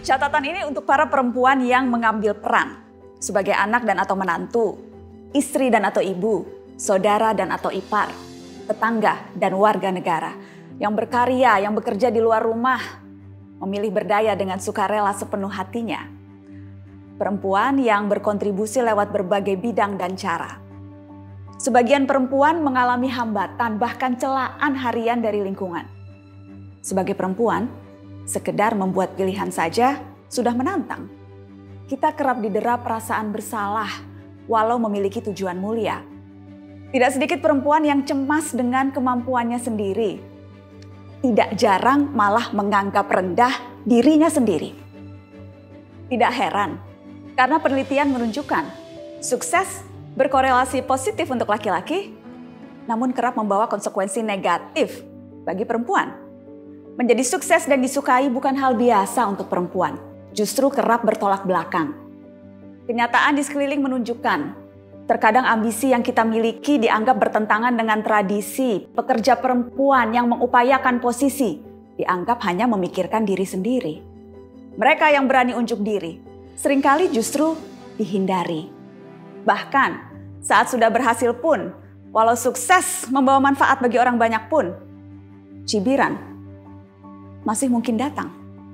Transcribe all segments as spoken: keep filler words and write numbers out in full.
Catatan ini untuk para perempuan yang mengambil peran sebagai anak dan atau menantu, istri dan atau ibu, saudara dan atau ipar, tetangga dan warga negara, yang berkarya, yang bekerja di luar rumah, memilih berdaya dengan sukarela sepenuh hatinya. Perempuan yang berkontribusi lewat berbagai bidang dan cara. Sebagian perempuan mengalami hambatan bahkan celaan harian dari lingkungan. Sebagai perempuan, sekedar membuat pilihan saja sudah menantang. Kita kerap didera perasaan bersalah walau memiliki tujuan mulia. Tidak sedikit perempuan yang cemas dengan kemampuannya sendiri. Tidak jarang malah menganggap rendah dirinya sendiri. Tidak heran, karena penelitian menunjukkan sukses berkorelasi positif untuk laki-laki, namun kerap membawa konsekuensi negatif bagi perempuan. Menjadi sukses dan disukai bukan hal biasa untuk perempuan, justru kerap bertolak belakang. Kenyataan di sekeliling menunjukkan, terkadang ambisi yang kita miliki dianggap bertentangan dengan tradisi. Pekerja perempuan yang mengupayakan posisi dianggap hanya memikirkan diri sendiri. Mereka yang berani unjuk diri seringkali justru dihindari. Bahkan saat sudah berhasil pun, walau sukses membawa manfaat bagi orang banyak pun, cibiran masih mungkin datang.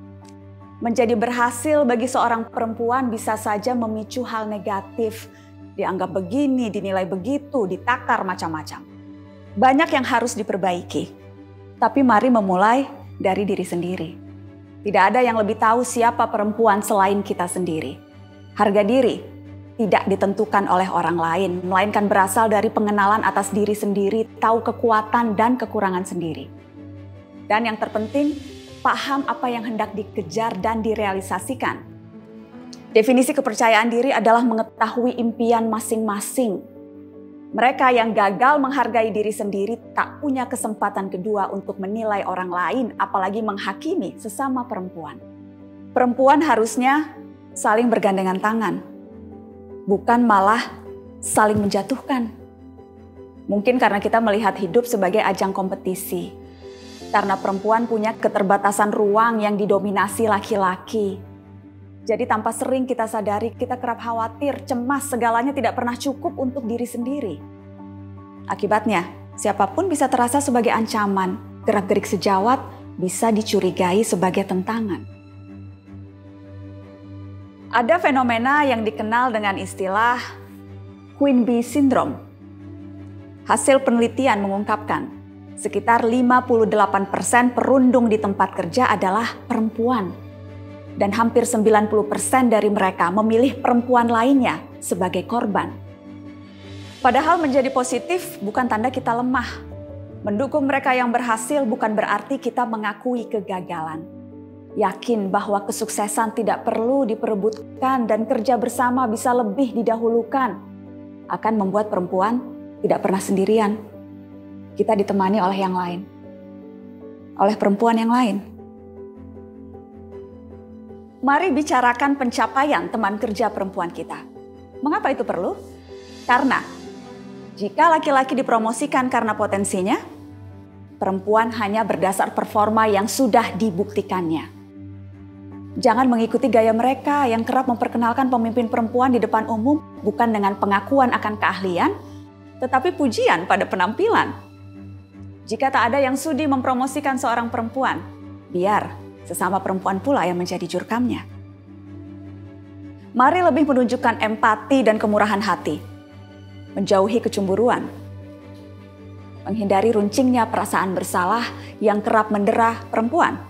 Menjadi berhasil bagi seorang perempuan bisa saja memicu hal negatif. Dianggap begini, dinilai begitu, ditakar macam-macam. Banyak yang harus diperbaiki. Tapi mari memulai dari diri sendiri. Tidak ada yang lebih tahu siapa perempuan selain kita sendiri. Harga diri tidak ditentukan oleh orang lain, melainkan berasal dari pengenalan atas diri sendiri, tahu kekuatan dan kekurangan sendiri. Dan yang terpenting, paham apa yang hendak dikejar dan direalisasikan. Definisi kepercayaan diri adalah mengetahui impian masing-masing. Mereka yang gagal menghargai diri sendiri tak punya kesempatan kedua untuk menilai orang lain, apalagi menghakimi sesama perempuan. Perempuan harusnya saling bergandengan tangan, bukan malah saling menjatuhkan. Mungkin karena kita melihat hidup sebagai ajang kompetisi. Karena perempuan punya keterbatasan ruang yang didominasi laki-laki. Jadi tanpa sering kita sadari, kita kerap khawatir, cemas, segalanya tidak pernah cukup untuk diri sendiri. Akibatnya, siapapun bisa terasa sebagai ancaman, gerak-gerik sejawat bisa dicurigai sebagai tentangan. Ada fenomena yang dikenal dengan istilah Queen Bee Syndrome. Hasil penelitian mengungkapkan, sekitar lima puluh delapan persen perundung di tempat kerja adalah perempuan. Dan hampir sembilan puluh persen dari mereka memilih perempuan lainnya sebagai korban. Padahal menjadi positif bukan tanda kita lemah. Mendukung mereka yang berhasil bukan berarti kita mengakui kegagalan. Yakin bahwa kesuksesan tidak perlu diperebutkan dan kerja bersama bisa lebih didahulukan, akan membuat perempuan tidak pernah sendirian. Kita ditemani oleh yang lain, oleh perempuan yang lain. Mari bicarakan pencapaian teman kerja perempuan kita. Mengapa itu perlu? Karena jika laki-laki dipromosikan karena potensinya, perempuan hanya berdasar performa yang sudah dibuktikannya. Jangan mengikuti gaya mereka yang kerap memperkenalkan pemimpin perempuan di depan umum bukan dengan pengakuan akan keahlian, tetapi pujian pada penampilan. Jika tak ada yang sudi mempromosikan seorang perempuan, biar sesama perempuan pula yang menjadi jurkamnya. Mari lebih menunjukkan empati dan kemurahan hati. Menjauhi kecemburuan. Menghindari runcingnya perasaan bersalah yang kerap mendera perempuan.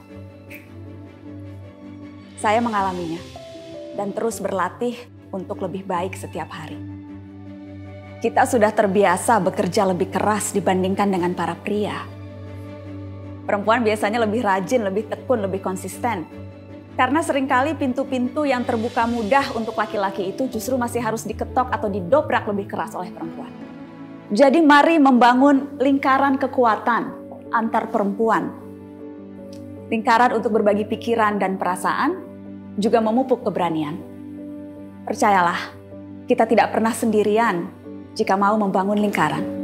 Saya mengalaminya dan terus berlatih untuk lebih baik setiap hari. Kita sudah terbiasa bekerja lebih keras dibandingkan dengan para pria. Perempuan biasanya lebih rajin, lebih tekun, lebih konsisten. Karena seringkali pintu-pintu yang terbuka mudah untuk laki-laki itu justru masih harus diketok atau didobrak lebih keras oleh perempuan. Jadi mari membangun lingkaran kekuatan antar perempuan. Lingkaran untuk berbagi pikiran dan perasaan, juga memupuk keberanian. Percayalah, kita tidak pernah sendirian jika mau membangun lingkaran.